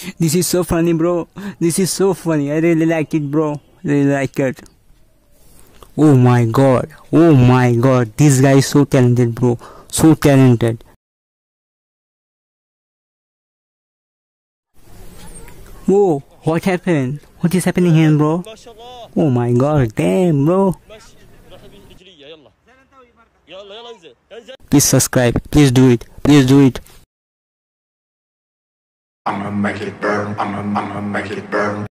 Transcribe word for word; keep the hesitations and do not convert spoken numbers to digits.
This is so funny, bro. This is so funny. I really like it, bro. Really like it. Oh my god. Oh my god. This guy is so talented, bro. So talented. Whoa, what happened? What is happening here, bro? Oh my god, damn, bro. Please subscribe. Please do it. Please do it. I'ma make it burn. I'ma, I'ma make it burn.